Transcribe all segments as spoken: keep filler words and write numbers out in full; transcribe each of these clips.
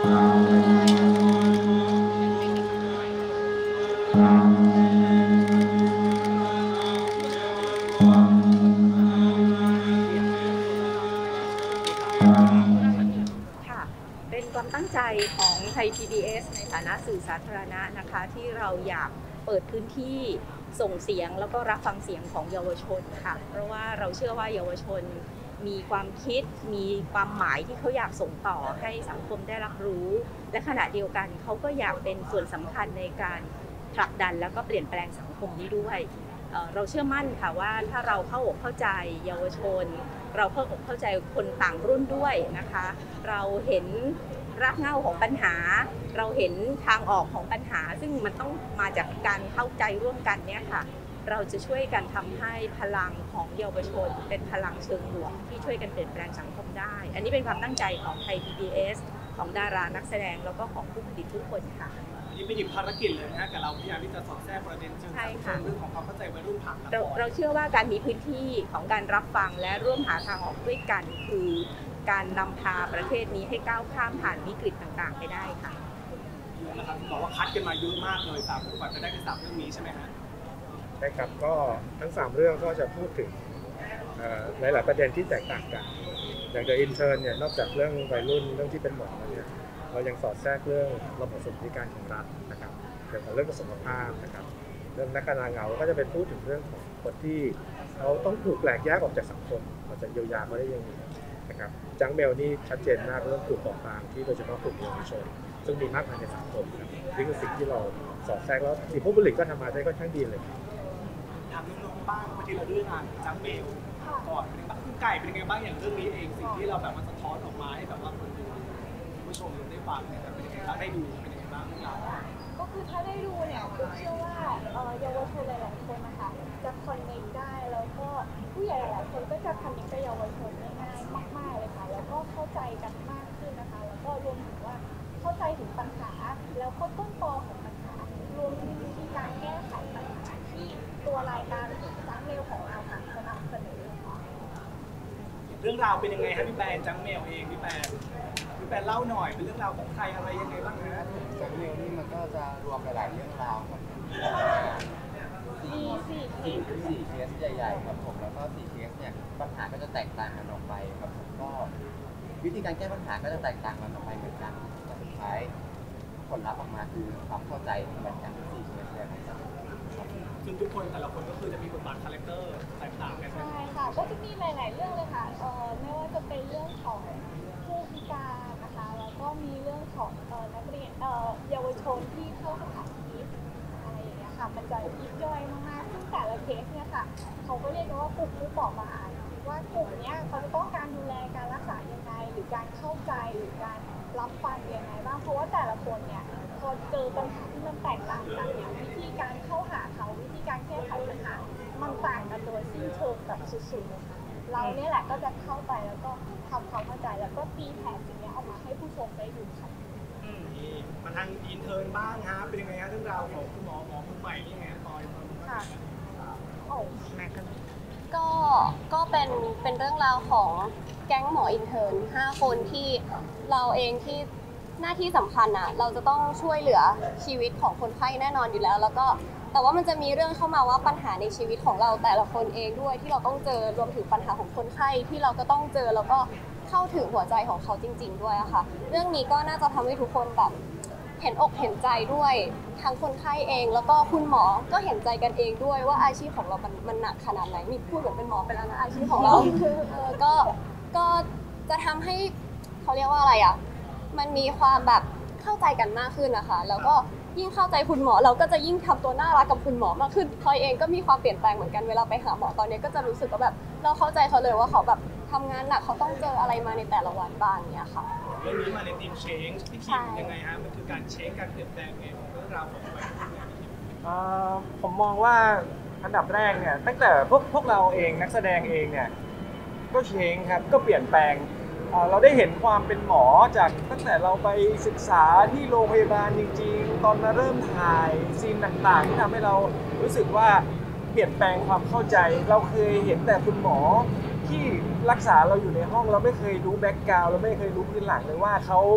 เป็นความตั้งใจของไทย พี บี เอส ในฐานะสื่อสาธารณะนะคะที่เราอยากเปิดพื้นที่ส่งเสียงแล้วก็รับฟังเสียงของเยาวชนค่ะเพราะว่าเราเชื่อว่าเยาวชนมีความคิดมีความหมายที่เขาอยากส่งต่อให้สังคมได้รับรู้และขณะเดียวกันเขาก็อยากเป็นส่วนสำคัญในการผลักดันแล้วก็เปลี่ยนแปลงสังคมนี้ด้วยเราเชื่อมั่นค่ะว่าถ้าเราเข้าอกเข้าใจเยาวชนเราเข้าอกเข้าใจคนต่างรุ่นด้วยนะคะเราเห็นรากเหง้าของปัญหาเราเห็นทางออกของปัญหาซึ่งมันต้องมาจากการเข้าใจร่วมกันเนี่ยค่ะเราจะช่วยกันทำให้พลังของเยาวชนเป็นพลังเชิงบวกที่ช่วยกันเปลี่ยนแปลงสังคมได้อันนี้เป็นความตั้งใจของไทย พี บี เอส ของดารานักแสดงแล้วก็ของผู้ผลิตทุกคนค่ะอันนี้เป็นอีกภารกิจเลยนะกับเราพยายามที่จะสอดแทรกประเด็นเชิงสังคมเรื่องของความเข้าใจวัยรุ่นผ่านละครเราเราเชื่อว่าการมีพื้นที่ของการรับฟังและร่วมหาทางออกด้วยกันคือการนำพาประเทศนี้ให้ก้าวข้ามผ่านวิกฤตต่างๆไปได้ค่ะเยอะนะครับบอกว่าคัดกันมาเยอะมากเลยสามกว่าจะได้เป็นสามเรื่องนี้ใช่ไหมฮะใช่ครับก็ทั้งสามเรื่องก็จะพูดถึงหลายๆประเด็นที่แตกต่างกันอย่าง The Intern เนี่ยนอกจากเรื่องวัยรุ่นเรื่องที่เป็นหมอแล้วเนี่ยเรายังสอดแทรกเรื่องระบบสวัสดิการของรัฐนะครับเกี่ยวกับเรื่องสุขภาพนะครับเรื่องนักการเงาก็จะเป็นพูดถึงเรื่องของคนที่เขาต้องถูกแปลกแยกออกจากสังคมเราจะเยียวยาเขาได้ยังไงนะครับจังเบลนี่ชัดเจนมากเรื่องกลุ่มเปราะบางที่โดยเฉพาะกลุ่มเยาวชนซึ่งมีมากมายในสังคมนี่คือสิ่งที่เราสอดแทรกแล้วทีมผู้ผลิตก็ทำมาได้ค่อนข้างดีเลยถามน้องๆบ้างมาทีละเรื่องงานจังเบลก่อนเป็นยังไงบ้างคุณไก่เป็นยังไงบ้างอย่างเรื่องนี้เองสิ่งที่เราแบบมันสะท้อนออกมาให้แบบว่าคนดูผู้ชมได้ฟังเนี่ยเป็นยังไงบ้างได้ดูเป็นยังไงบ้างเรื่องราวก็คือถ้าได้ดูเนี่ยคือเชื่อว่าเยาวชนหลายๆคนนะคะจะคอนเนคได้แล้วก็ผู้ใหญ่หลายๆคนก็จะคอนเนคกับเยาวชนง่ายๆมากๆเลยค่ะแล้วก็เข้าใจกันมากขึ้นนะคะแล้วก็รวมถึงว่าเข้าใจถึงปัญหาแล้วก็ต้นตอของปัญหารวมถึงวิธีการแก้ไขปัญหาที่ตัวรายการจังเมลของเราค่ะจะนำเสนอเรื่องราวเป็นยังไงฮะพี่แปนจังเมลเองพี่แปนพี่แปนเล่าหน่อยเป็นเรื่องราวของใครอะไรยังไงบ้างฮะจังเมลนี่มันก็จะรวมหลายๆเรื่องราวครับมีสี่สี่สี่เคสใหญ่ๆครับผมแล้วก็สี่เคสเนี่ยปัญหาก็จะแตกต่างกันออกไปครับผมก็วิธีการแก้ปัญหาก็จะแตกต่างกันออกไปเหมือนกันแต่สุดท้ายผลลัพธ์ออกมาคือความเข้าใจเหมือนกันสี่เคสเลยครับซึ่งทุกคนแต่ละคนก็คือจะมีบทบาทคาแรคเตอร์แตกต่างกันใช่ค่ะก็จะมีหลายๆเรื่องเลยค่ะเอ่อไม่ว่าจะเป็นเรื่องของผู้พิการนะคะแล้วก็มีเรื่องของเอ่อนักเรียนเอ่อเยาวชนที่เข้าสถานพินิจอะไรอย่างเงี้ยค่ะมันจะยิบย่อยมากๆซึ่งแต่ละเคสเนี่ยค่ะเขาก็เรียกกันว่ากลุ่มผู้เปราะบางว่ากลุ่มเนี้ยเขาจะต้องการดูแลการรักษายังไงหรือการเข้าใจหรือการรับฟังยังไงบ้างเพราะว่าแต่ละคนเนี่ยพอเจอปัญหาที่มันแตกต่างกันเนี่ยวิธีการเข้าหาเขาวิธีการแก้ไขปัญหามันต่างกันโดยสิ้นเชิงแบบสุดๆเลยค่ะเราเนี่ยแหละก็จะเข้าไปแล้วก็ทำความเข้าใจแล้วก็ตีแผ่สิ่งนี้ออกมาให้ผู้ชมได้ดูค่ะมาทางอินเทอร์บ้างฮะเป็นยังไงฮะเรื่องราวของคุณหมอหมอคนใหม่นี่ไงตอยค่ะโอ้แม็กกันก็ก็เป็นเป็นเรื่องราวของแก๊งหมออินเทอร์นห้าคนที่เราเองที่หน้าที่สำคัญอ่ะเราจะต้องช่วยเหลือชีวิตของคนไข้แน่นอนอยู่แล้วแล้วก็แต่ว่ามันจะมีเรื่องเข้ามาว่าปัญหาในชีวิตของเราแต่ละคนเองด้วยที่เราต้องเจอรวมถึงปัญหาของคนไข้ที่เราก็ต้องเจอแล้วก็เข้าถึงหัวใจของเขาจริงๆด้วยอะค่ะเรื่องนี้ก็น่าจะทำให้ทุกคนแบบเห็นอกเห็นใจด้วยทั้งคนไข้เองแล้วก็คุณหมอก็เห็นใจกันเองด้วยว่าอาชีพของเรามันมันหนักขนาดไหนมีพูดเหมือนเป็นหมอไปแล้วนะอาชีพของเราเออก็ก็จะทำให้เขาเรียกว่าอะไรอะมันมีความแบบเข้าใจกันมากขึ้นนะคะแล้วก็ยิ่งเข้าใจคุณหมอเราก็จะยิ่งทำตัวน่ารักกับคุณหมอมากขึ้นพลอยเองก็มีความเปลี่ยนแปลงเหมือนกันเวลาไปหาหมอตอนนี้ก็จะรู้สึกว่าแบบเราเข้าใจเขาเลยว่าเขาแบบทำงานหนักเขาต้องเจออะไรมาในแต่ละวันบ้างเนี่ยค่ะเรื่องนี้มาในทีมเชนจ์พี่คิมยังไงฮะมันคือการเชนจ์การเปลี่ยนแปลงไงของเรื่องราวของวัยรุ่นเนี่ยผมมองว่าอันดับแรกเนี่ยตั้งแต่พวกพวกเราเองนักแสดงเองเนี่ยก็เชนจ์ครับก็เปลี่ยนแปลงเราได้เห็นความเป็นหมอจากตั้งแต่เราไปศึกษาที่โรงพยาบาลจริงๆตอนมาเริ่มถ่ายซีนต่างๆที่ทำให้เรารู้สึกว่าเปลี่ยนแปลงความเข้าใจเราเคยเห็นแต่คุณหมอที่รักษาเราอยู่ในห้องเราไม่เคยรู้แบ็กกราวด์เราไม่เคยรู้พื้นหลังเลยว่าเขา เ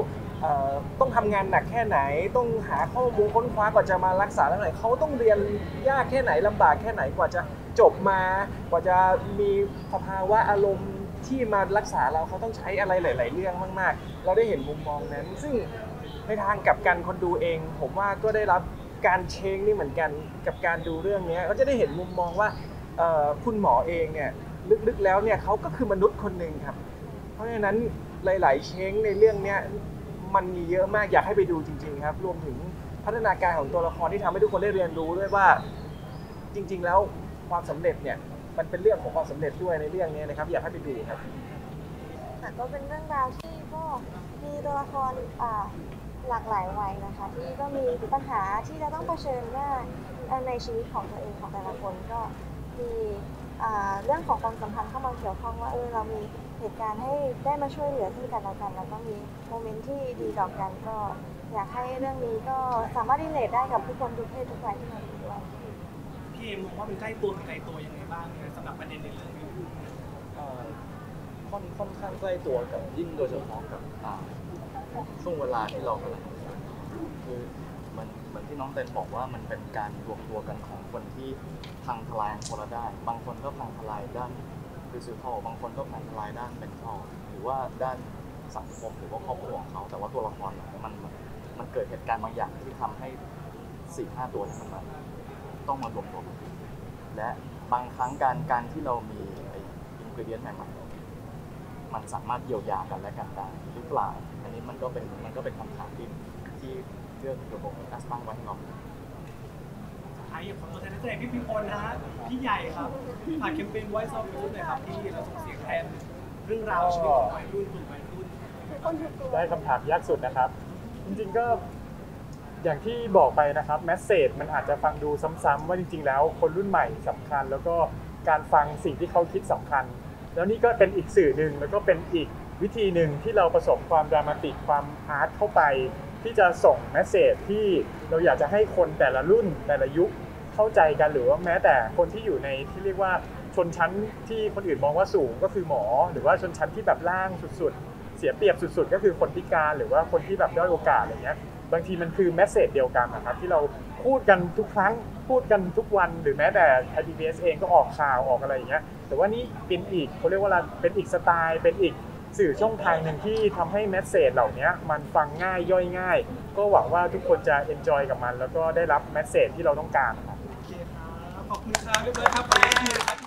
เอ่อต้องทำงานหนักแค่ไหนต้องหาข้อมูลค้นคว้ากว่าจะมารักษาได้ไหนเขาต้องเรียนยากแค่ไหนลำบากแค่ไหนกว่าจะจบมากว่าจะมีสภาวะอารมณ์ที่มารักษาเราเขาต้องใช้อะไรหลาย ๆ เรื่องมากๆเราได้เห็นมุมมองนั้น ซึ่งในทางกลับกันคนดูเองผมว่าก็ได้รับการเชงนี่เหมือนกันกับการดูเรื่องนี้ก็จะได้เห็นมุมมองว่าคุณหมอเองเนี่ยลึกๆแล้วเนี่ยเขาก็คือมนุษย์คนหนึ่งครับเพราะฉะนั้นหลายๆเชงในเรื่องนี้มันมีเยอะมากอยากให้ไปดูจริงๆครับรวมถึงพัฒนาการของตัวละครที่ทำให้ทุกคนได้เรียนรู้ด้วยว่าจริงๆแล้วความสำเร็จเนี่ยมันเป็นเรื่องของความสำเร็จด้วยในเรื่องนี้นะครับอยากให้ไปดูครับค่ะก็เป็นเรื่องราวที่ก็มีตัวละครอ่าหลากหลายวัยนะคะที่ก็มีปัญหาที่จะต้องเผชิญว่าในชีวิตของตัวเองของแต่ละคนก็มีเรื่องของความสัมพันธ์เข้ามาเกี่ยวข้องว่าเออเรามีเหตุการณ์ให้ได้มาช่วยเหลือซึ่งกันและกันแล้วก็มีโมเมนต์ที่ดีต่อกันก็อยากให้เรื่องนี้ก็สามารถรีเลทได้กับทุกคนทุกเพศทุกวัยที่มาดูด้วยพี่เอ็มมองว่ามันใกล้ตัวใกล้ตัวยังไงบ้างสำหรับประเด็นในเรื่องนี้ค่อนค่อนข้างใกล้ตัวกับยิ่งโดยเฉพาะกับช่วงเวลาที่เรากำลังคือมันเหมือนที่น้องเต้นบอกว่ามันเป็นการรวมตัวกันของคนที่พังทลายคนละด้านบางคนก็พังทลายด้านฟิสิกอลบางคนก็พังทลายด้านเมนทัลหรือว่าด้านสังคมหรือว่าครอบครัวของเขาแต่ว่าตัวละครมันมันเกิดเหตุการณ์บางอย่างที่ทำให้สี่ห้าตัวนี้มันต้องมารวมตัวกันและบางครั้งการการที่เรามีไอ้อินกรีเดียนใหม่ๆมันสามารถเยียวยากันและกันได้หรือเปล่าอันนี้มันก็เป็นมันก็เป็นคำถามที่ที่เรื่องเกี่ยวกับการตั้งไว้ให้เราไอ้ของตัวแทนนักแสดงพี่พิพลนะฮะพี่ใหญ่ครับผ่านแคมเปญ Voice of Youth หน่อยครับที่เราส่งเสียงแทนเรื่องราวชีวิตของวัยรุ่นกลุ่มวัยรุ่นได้คำถามยากสุดนะครับจริงๆก็อย่างที่บอกไปนะครับแมสเสจมันอาจจะฟังดูซ้ำๆว่าจริงๆแล้วคนรุ่นใหม่สำคัญแล้วก็การฟังสิ่งที่เขาคิดสำคัญแล้วนี่ก็เป็นอีกสื่อหนึ่งแล้วก็เป็นอีกวิธีหนึ่งที่เราผสมความดรามาติกความอาร์ตเข้าไปที่จะส่งแมสเสจที่เราอยากจะให้คนแต่ละรุ่นแต่ละยุคเข้าใจกันหรือว่าแม้แต่คนที่อยู่ในที่เรียกว่าชนชั้นที่คนอื่นมองว่าสูงก็คือหมอหรือว่าชนชั้นที่แบบล่างสุดๆเสียเปรียบสุดๆก็คือคนพิการหรือว่าคนที่แบบด้อยโอกาสอะไรเงี้ยบางทีมันคือแมสเสจเดียวกันนะครับที่เราพูดกันทุกครั้งพูดกันทุกวันหรือแม้แต่ ไทย พี บี เอส เองก็ออกข่าวออกอะไรอย่างเงี้ยแต่ว่านี่เป็นอีกเขาเรียกว่าเป็นอีกสไตล์เป็นอีกสื่อช่องทางหนึ่งที่ทำให้แมสเสจเหล่านี้มันฟังง่ายย่อยง่ายก็หวังว่าทุกคนจะเอนจอยกับมันแล้วก็ได้รับแมสเสจที่เราต้องการครับโอเคครับขอบคุณครับเรียบร้อยครับ